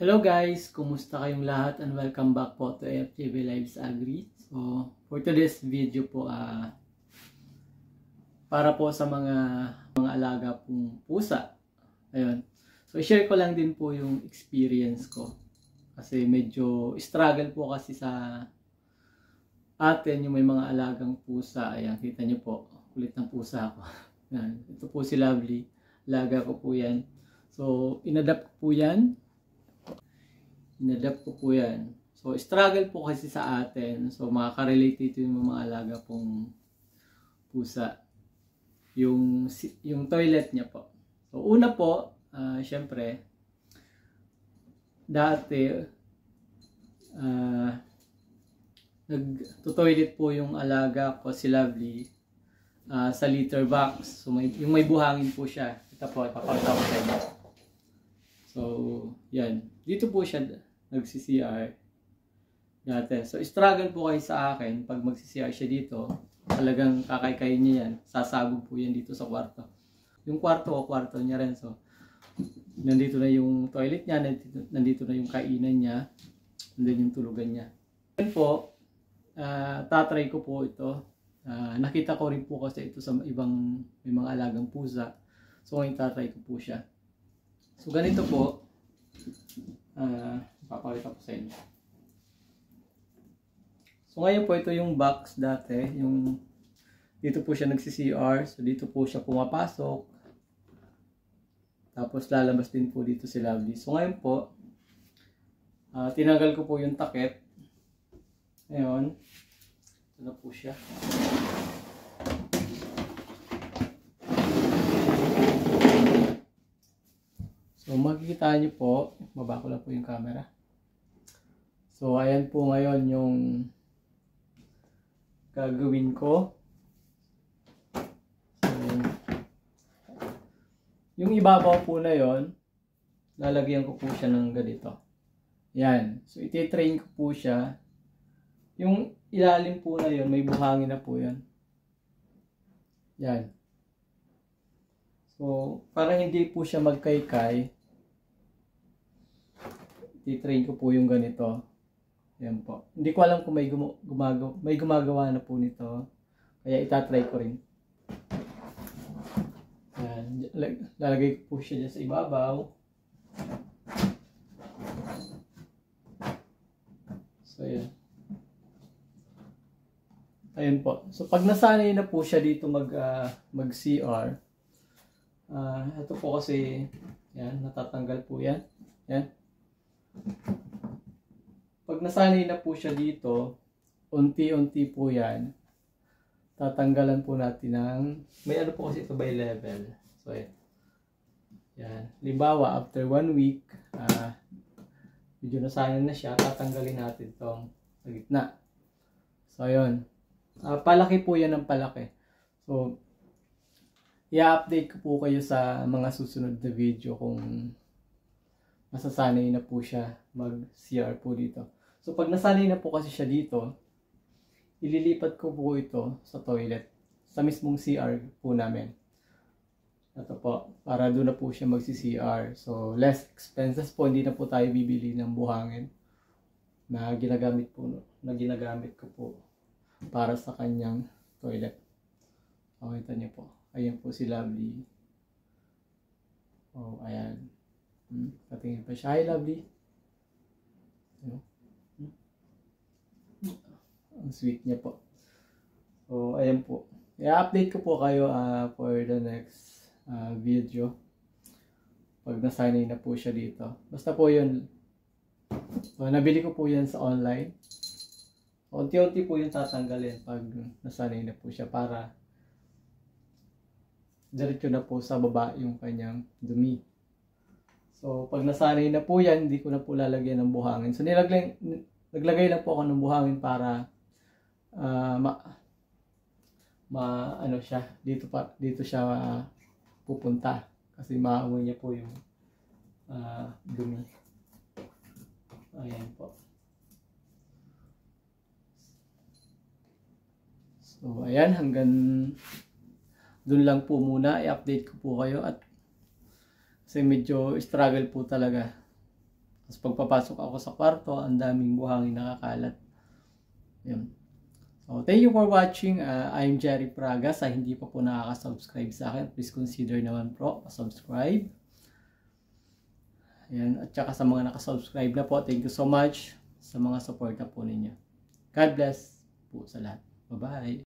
Hello guys! Kumusta kayong lahat and welcome back po to FJB Lives Agri. So, for today's video po, para po sa mga alaga pong pusa. Ayun. So, i-share ko lang din po yung experience ko. Kasi medyo struggle po kasi sa atin yung may mga alagang pusa. Ayan, kita nyo po. Kulit ng pusa ako. Ayan. Ito po si Lovely. Alaga ko po yan. So, inadapt ko po yan. Inadapt ko po yan. So, struggle po kasi sa atin. So, makaka-relate ito yung mga alaga pong pusa. Yung toilet niya po. So, una po, syempre, dati, nag-toilet po yung alaga ko, si Lovely, sa litter box. So, yung may buhangin po siya. Ito po, ipapakita ko sa inyo. So, yan. Dito po siya nagsi-CR dati. So, struggle po kayo sa akin. Pag magsi-CR siya dito, talagang kakay-kayin niya yan. Sasabog po yan dito sa kwarto. Yung kwarto niya rin. So, nandito na yung toilet niya, nandito na yung kainan niya, nandito yung tulugan niya. Yan po, tatry ko po ito. Nakita ko rin po kasi ito sa ibang may mga alagang pusa. So, ngayon tatry ko po siya. So, ganito po. Papakita ko sa inyo. So ngayon po ito yung box dati, yung dito po siya nagsi-CR, so dito po siya pumapasok. Tapos lalabas din po dito si Lovely. So ngayon po, tinanggal ko po yung takip. Ngayon, ito na po siya. So makikita niyo po, baba ko lang po yung camera. So ayan po ngayon yung gagawin ko. So, yung ibabaw po na yon, lalagyan ko po siya ng ganito. Yan. So iti-train ko po siya. Yung ilalim po na yon, may buhangin na po yan. Yan. So para hindi po siya magkaykay, iti-train ko po yung ganito. Yan po. Hindi ko alam kung may gumagawa na po nito. Kaya itatry ko rin. Yan. Lalagay ko po siya dyan sa ibabaw. So, yan. Ayun po. So, pag nasanay na po siya dito mag-CR, ito po kasi, yan, natatanggal po yan. Yan. Pag nasanay na po siya dito, unti-unti po yan, tatanggalan po natin ng, may ano po kasi ito by level. So, yan. Limbawa, after 1 week, medyo nasanay na siya, tatanggalin natin itong sa gitna. So, yun. Palaki po yan ng palaki. So, i-update ko po kayo sa mga susunod na video kung masasanay na po siya mag-CR po dito. So, pag nasanay na po kasi siya dito, ililipat ko po ito sa toilet. Sa mismong CR po namin. Ito po, para doon na po siya magsi-CR. So, less expenses po. Hindi na po tayo bibili ng buhangin na ginagamit ko po para sa kanyang toilet. Kita niyo po. Ayan po si Lovely. Oh, ayan. Katingin pa siya. Hi, Lovely. Ang sweet niya po. So, ayan po. I-update ko po kayo for the next video. Pag nasanay na po siya dito. Basta po yun. So, nabili ko po yan sa online. Unti-unti po yung tatanggalin pag nasanay na po siya para diretso na po sa baba yung kanyang dumi. So, pag nasanay na po yan, hindi ko na po lalagyan ng buhangin. So, naglagay lang po ako ng buhangin para ano siya, dito siya pupunta. Kasi maamoy niya po yung dumi. Ayan po. So, ayan, hanggang dun lang po muna. I-update ko po kayo at kasi medyo struggle po talaga Tapos pagpapasok ako sa kwarto, ang daming buhangin nakakalat. Yun. So, thank you for watching. I'm Jerry Praga. Sa hindi pa po nakaka-subscribe sa akin, please consider naman po subscribe. Ayan. At saka sa mga nakasubscribe na po, thank you so much sa mga support na po ninyo. God bless po sa lahat. Bye-bye.